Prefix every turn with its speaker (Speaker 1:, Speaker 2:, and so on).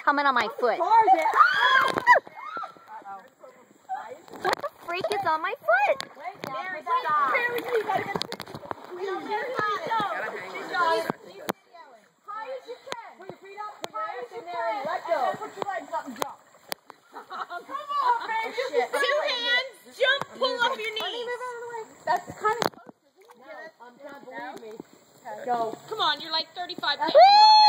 Speaker 1: coming on my foot. What the freak is on my foot?
Speaker 2: Mary, stop. Mary, you gotta get high as you can. Put your feet up, put your ass in there, and let go. Put your legs up and jump. Come on, man.
Speaker 3: Two hands, jump, pull up your knees.
Speaker 2: That's kind of close, isn't it? No, I'm trying to believe me. Go.
Speaker 3: Come on, you're like 35 pounds.